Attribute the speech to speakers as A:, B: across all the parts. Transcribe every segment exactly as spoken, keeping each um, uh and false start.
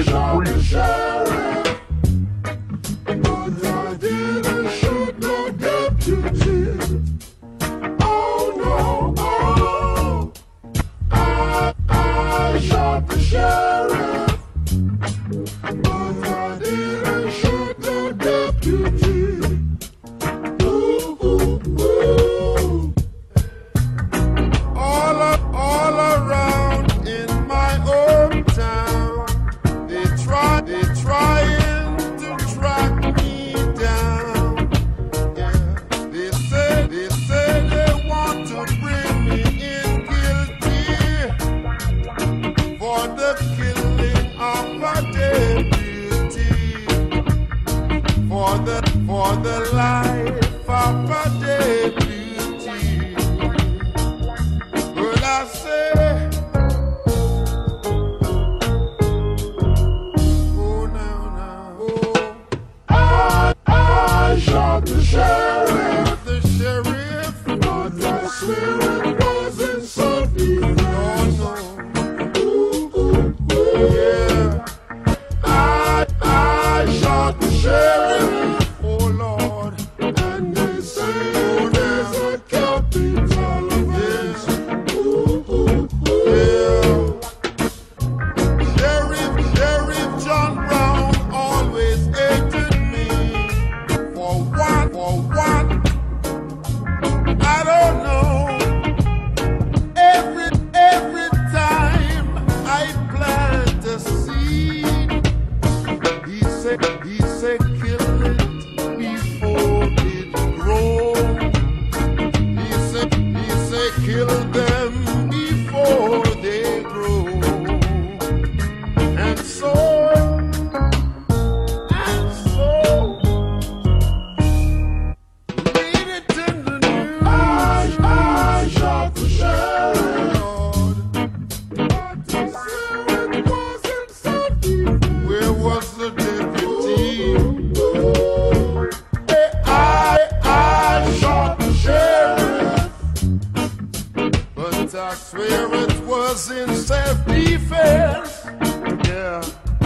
A: I shot the sheriff, but I didn't shoot no deputy. Oh no, oh, I, I shot the sheriff, but I didn't shoot no deputy. Ooh, ooh, ooh. All, all around in my hometown, they try, they trying to track me down. Yeah, they say, they say they want to bring me in guilty for the killing of a deputy, for the, for the life of a deputy. But I say, oh now, now, oh, I, I shot the sheriff, the sheriff, but I swear it wasn't self-defense. Oh no, ooh, ooh, ooh. Yeah, I, I shot the sheriff, oh Lord, and they say, oh, there's a capital offense. Ooh, ooh, ooh. Yeah. Sheriff, Sheriff John Brown always hated me. For what, for what? I don't know. Every, every time I plant a seed, he said, he said, kill it before it grows. He said, he said, kill them before they grow. And so, and so, read it in the news. I, I shot the sheriff, Lord, but I swear it wasn't self-defense. Where was the deputy? Hey, I, I shot the sheriff, but I swear it was in self-defense. Yeah.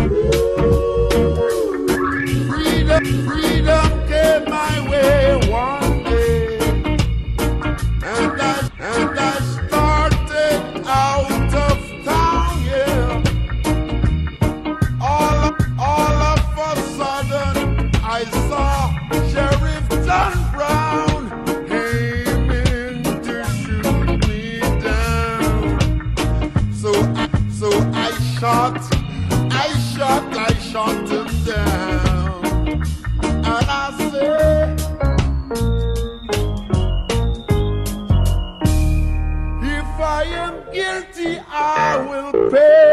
A: Freedom, freedom came my way one day, and I, and I started out of town, yeah. All, all of a sudden, I saw Sheriff John Brown came in to shoot me down. So, so I shot, I shot, I shot him down. And I say, if I am guilty, I will pay.